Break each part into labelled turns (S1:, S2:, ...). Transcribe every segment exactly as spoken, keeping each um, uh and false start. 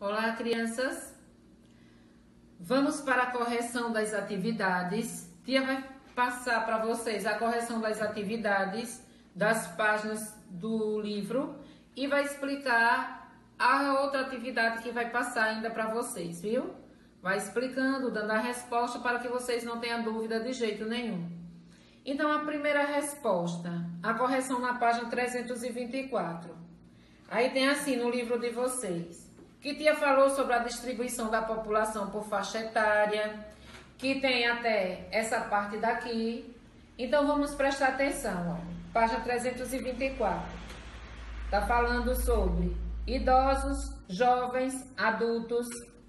S1: Olá, crianças. Vamos para a correção das atividades. Tia vai passar para vocês a correção das atividades das páginas do livro e vai explicar a outra atividade que vai passar ainda para vocês, viu? Vai explicando, dando a resposta para que vocês não tenham dúvida de jeito nenhum. Então, a primeira resposta, a correção na página trezentos e vinte e quatro. Aí tem assim no livro de vocês, que tia falou sobre a distribuição da população por faixa etária, que tem até essa parte daqui. Então, vamos prestar atenção, ó. Página trezentos e vinte e quatro. Tá falando sobre idosos, jovens, adultos.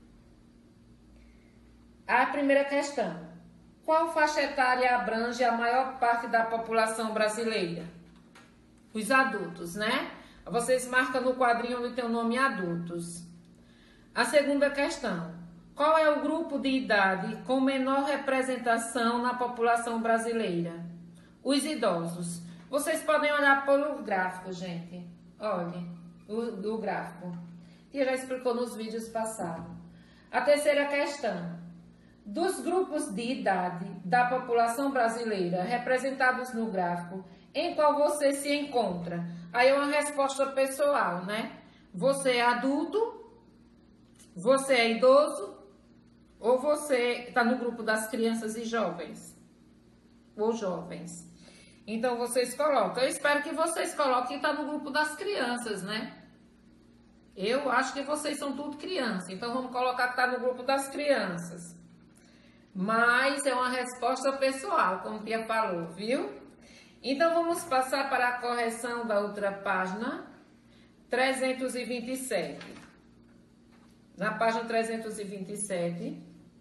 S1: A primeira questão. Qual faixa etária abrange a maior parte da população brasileira? Os adultos, né? Vocês marcam no quadrinho onde tem o nome adultos. A segunda questão. Qual é o grupo de idade com menor representação na população brasileira? Os idosos. Vocês podem olhar pelo gráfico, gente. Olhem o, o gráfico. Tia já explicou nos vídeos passados. A terceira questão. Dos grupos de idade da população brasileira representados no gráfico, em qual você se encontra? Aí é uma resposta pessoal, né? Você é adulto? Você é idoso? Ou você está no grupo das crianças e jovens? Ou jovens? Então, vocês colocam. Eu espero que vocês coloquem que está no grupo das crianças, né? Eu acho que vocês são tudo criança. Então, vamos colocar que está no grupo das crianças. Mas é uma resposta pessoal, como a tia falou, viu? Então, vamos passar para a correção da outra página, trezentos e vinte e sete. Na página trezentos e vinte e sete,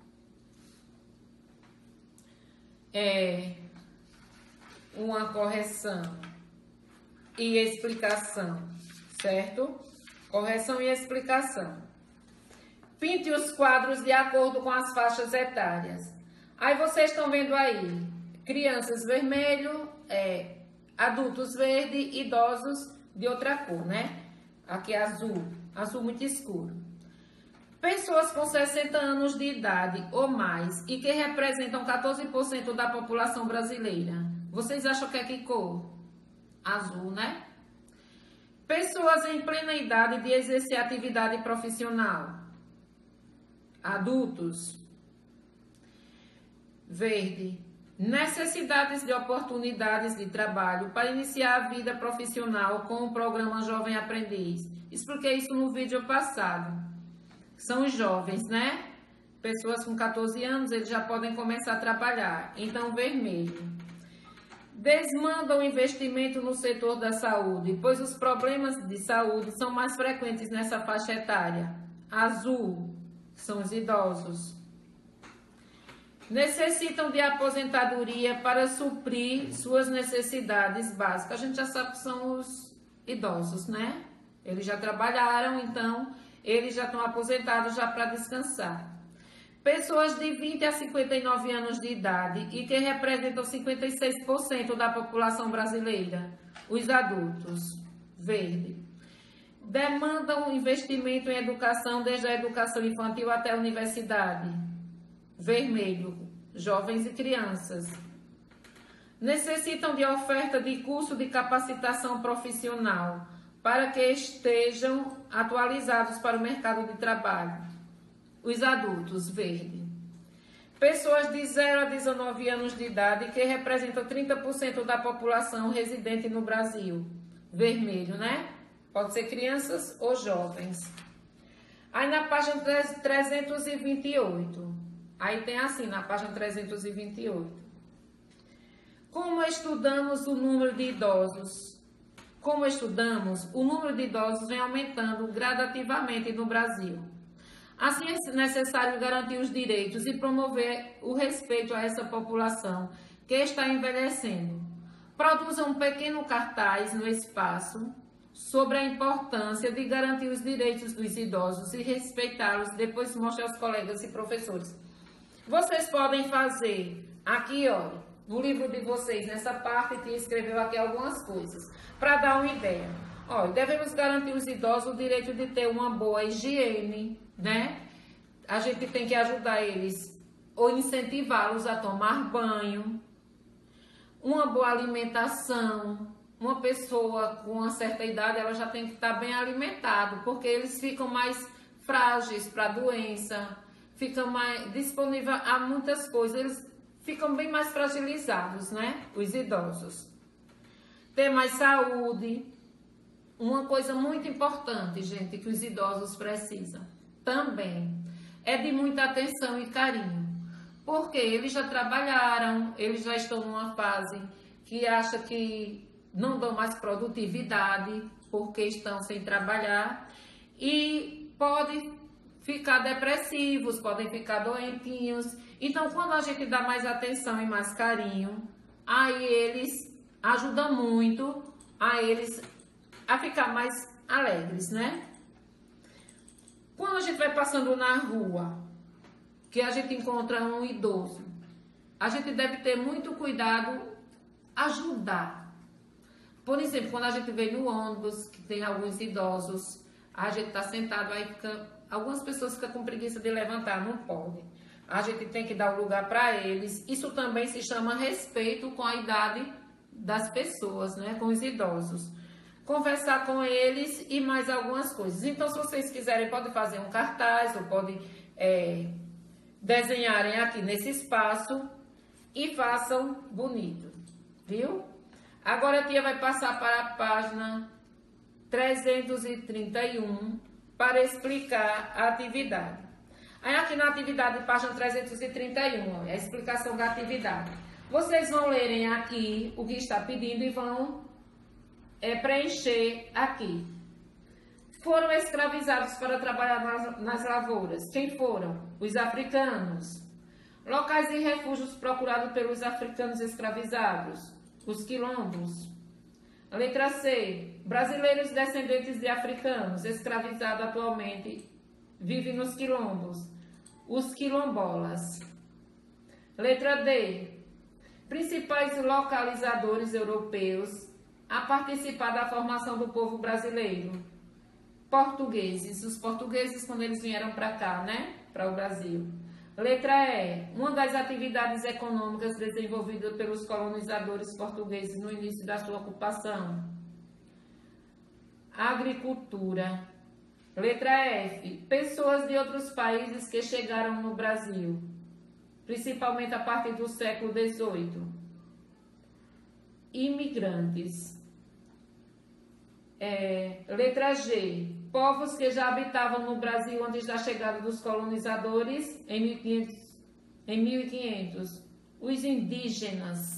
S1: é uma correção e explicação, certo? Correção e explicação. Pinte os quadros de acordo com as faixas etárias. Aí vocês estão vendo aí, crianças vermelho, é, adultos verde, idosos de outra cor, né? Aqui é azul, azul muito escuro. Pessoas com sessenta anos de idade ou mais e que representam quatorze por cento da população brasileira. Vocês acham que é que cor? Azul, né? Pessoas em plena idade de exercer atividade profissional. Adultos. Verde. Necessidades de oportunidades de trabalho para iniciar a vida profissional com o programa Jovem Aprendiz. Expliquei isso no vídeo passado. São os jovens, né? Pessoas com quatorze anos, eles já podem começar a trabalhar. Então, vermelho. Desmanda o investimento no setor da saúde, pois os problemas de saúde são mais frequentes nessa faixa etária. Azul. São os idosos. Necessitam de aposentadoria para suprir suas necessidades básicas. A gente já sabe que são os idosos, né? Eles já trabalharam, então eles já estão aposentados já para descansar. Pessoas de vinte a cinquenta e nove anos de idade e que representam cinquenta e seis por cento da população brasileira. Os adultos. Verde. Demandam investimento em educação, desde a educação infantil até a universidade. Vermelho, jovens e crianças. Necessitam de oferta de curso de capacitação profissional para que estejam atualizados para o mercado de trabalho. Os adultos, verde. Pessoas de zero a dezenove anos de idade que representam trinta por cento da população residente no Brasil. Vermelho, né? Pode ser crianças ou jovens. Aí na página trezentos e vinte e oito. Aí tem assim, na página trezentos e vinte e oito. Como estudamos o número de idosos? Como estudamos, o número de idosos vem aumentando gradativamente no Brasil. Assim é necessário garantir os direitos e promover o respeito a essa população que está envelhecendo. Produza um pequeno cartaz no espaço sobre a importância de garantir os direitos dos idosos e respeitá-los, depois mostre aos colegas e professores. Vocês podem fazer aqui, olha, no livro de vocês, nessa parte que escreveu aqui algumas coisas, para dar uma ideia. Ó, devemos garantir aos idosos o direito de ter uma boa higiene, né? A gente tem que ajudar eles ou incentivá-los a tomar banho, uma boa alimentação. Uma pessoa com uma certa idade, ela já tem que estar bem alimentado, porque eles ficam mais frágeis para a doença, ficam mais disponíveis a muitas coisas, eles ficam bem mais fragilizados, né? Os idosos. Ter mais saúde. Uma coisa muito importante, gente, que os idosos precisam também é de muita atenção e carinho, porque eles já trabalharam, eles já estão numa fase que acha que não dão mais produtividade porque estão sem trabalhar e podem ficar depressivos, podem ficar doentinhos. Então, quando a gente dá mais atenção e mais carinho, aí eles ajudam muito a eles a ficar mais alegres, né? Quando a gente vai passando na rua, que a gente encontra um idoso, a gente deve ter muito cuidado, ajudar. Por exemplo, quando a gente vê no ônibus, que tem alguns idosos, a gente está sentado, aí fica, algumas pessoas ficam com preguiça de levantar, não pode. A gente tem que dar o lugar para eles. Isso também se chama respeito com a idade das pessoas, né? Com os idosos. Conversar com eles e mais algumas coisas. Então, se vocês quiserem, podem fazer um cartaz ou podem é, desenharem aqui nesse espaço e façam bonito, viu? Agora a tia vai passar para a página trezentos e trinta e um para explicar a atividade. Aí aqui na atividade, página trezentos e trinta e um, ó, é a explicação da atividade. Vocês vão lerem aqui o que está pedindo e vão é, preencher aqui. Foram escravizados para trabalhar nas, nas lavouras. Quem foram? Os africanos. Locais e refúgios procurados pelos africanos escravizados. Os quilombos. A letra C. Brasileiros descendentes de africanos escravizados atualmente vivem nos quilombos. Os quilombolas. Letra D. Principais localizadores europeus a participar da formação do povo brasileiro. Portugueses. Os portugueses quando eles vieram para cá, né? Para o Brasil. Letra E. Uma das atividades econômicas desenvolvidas pelos colonizadores portugueses no início da sua ocupação. Agricultura. Letra F. Pessoas de outros países que chegaram no Brasil, principalmente a partir do século dezoito. Imigrantes. É, letra G. Povos que já habitavam no Brasil antes da chegada dos colonizadores em mil e quinhentos. Em mil e quinhentos. Os indígenas.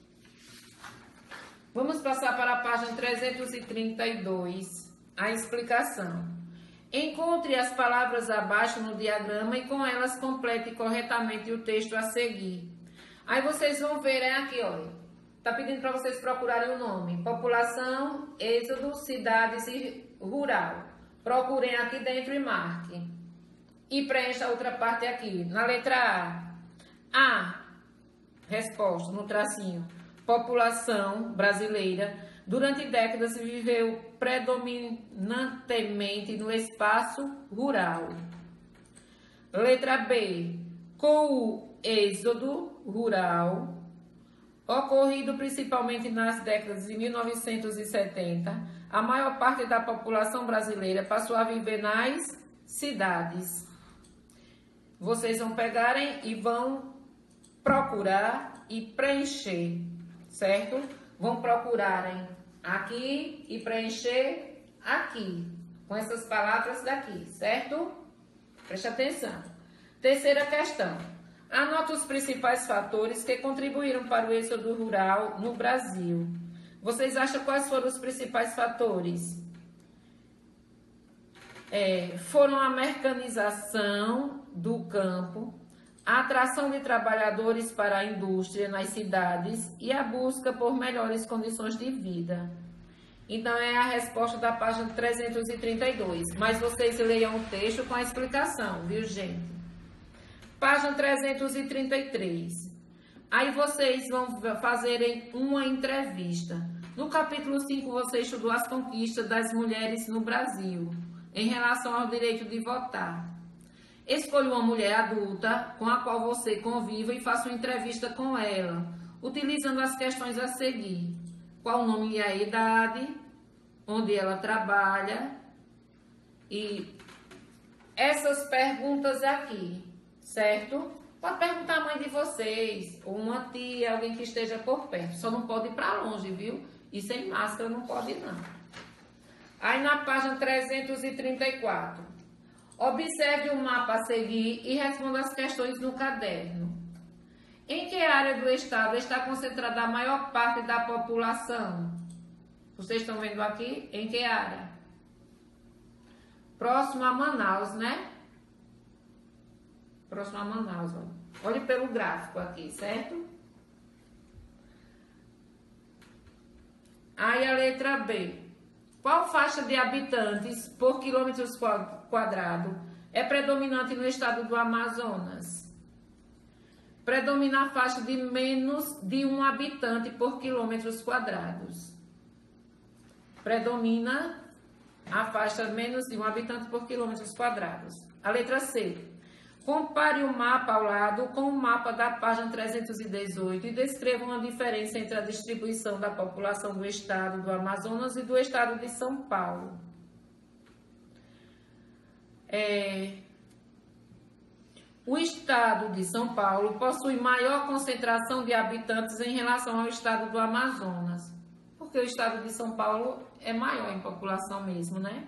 S1: Vamos passar para a página trezentos e trinta e dois. A explicação. Encontre as palavras abaixo no diagrama e com elas complete corretamente o texto a seguir. Aí vocês vão ver, é aqui, olha. Está pedindo para vocês procurarem o nome. População, êxodo, cidades e rural. Procurem aqui dentro e marquem. E preencha a outra parte aqui. Na letra A. A. Resposta, no tracinho. População brasileira, durante décadas, viveu predominantemente no espaço rural. Letra B. Com o êxodo rural, ocorrido principalmente nas décadas de mil novecentos e setenta, a maior parte da população brasileira passou a viver nas cidades. Vocês vão pegarem e vão procurar e preencher, certo? Vão procurarem aqui e preencher aqui, com essas palavras daqui, certo? Preste atenção. Terceira questão. Anota os principais fatores que contribuíram para o êxodo rural no Brasil. Vocês acham quais foram os principais fatores? É, foram a mecanização do campo, a atração de trabalhadores para a indústria nas cidades e a busca por melhores condições de vida. Então, é a resposta da página trezentos e trinta e dois. Mas vocês leiam o texto com a explicação, viu, gente? Página trezentos e trinta e três. Aí vocês vão fazerem uma entrevista. No capítulo cinco, você estudou as conquistas das mulheres no Brasil, em relação ao direito de votar. Escolha uma mulher adulta com a qual você conviva e faça uma entrevista com ela, utilizando as questões a seguir. Qual o nome e a idade, onde ela trabalha e essas perguntas aqui, certo? Pode perguntar a mãe de vocês, ou uma tia, alguém que esteja por perto. Só não pode ir para longe, viu? E sem máscara não pode ir, não. Aí na página trezentos e trinta e quatro. Observe o mapa a seguir e responda as questões no caderno. Em que área do estado está concentrada a maior parte da população? Vocês estão vendo aqui? Em que área? Próximo a Manaus, né? Próximo a Manaus, ó. Olhe pelo gráfico aqui, certo? Aí a letra B. Qual faixa de habitantes por quilômetros quadrados é predominante no estado do Amazonas? Predomina a faixa de menos de um habitante por quilômetros quadrados. Predomina a faixa menos de um habitante por quilômetros quadrados. A letra C. Compare o mapa ao lado com o mapa da página trezentos e dezoito e descreva uma diferença entre a distribuição da população do estado do Amazonas e do estado de São Paulo. É... O estado de São Paulo possui maior concentração de habitantes em relação ao estado do Amazonas, porque o estado de São Paulo é maior em população mesmo, né?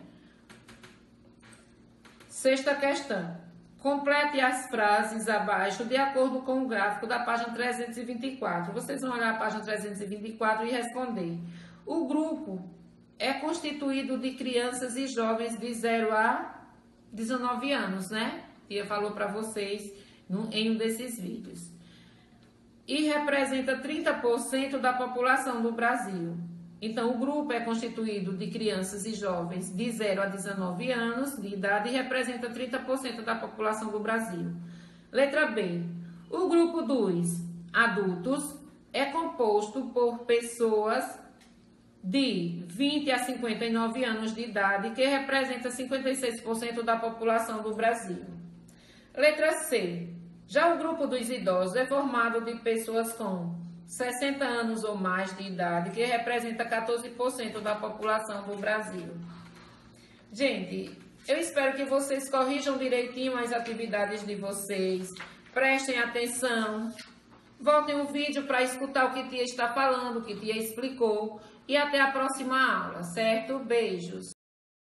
S1: Sexta questão. Complete as frases abaixo de acordo com o gráfico da página trezentos e vinte e quatro. Vocês vão olhar a página trezentos e vinte e quatro e responder. O grupo é constituído de crianças e jovens de zero a dezenove anos, né? Tia falou para vocês no, em um desses vídeos. E representa trinta por cento da população do Brasil. Então, o grupo é constituído de crianças e jovens de zero a dezenove anos de idade e representa trinta por cento da população do Brasil. Letra B. O grupo dos adultos é composto por pessoas de vinte a cinquenta e nove anos de idade, que representa cinquenta e seis por cento da população do Brasil. Letra C. Já o grupo dos idosos é formado de pessoas com sessenta anos ou mais de idade, que representa quatorze por cento da população do Brasil. Gente, eu espero que vocês corrijam direitinho as atividades de vocês, prestem atenção, voltem o vídeo para escutar o que tia está falando, o que tia explicou, e até a próxima aula, certo? Beijos!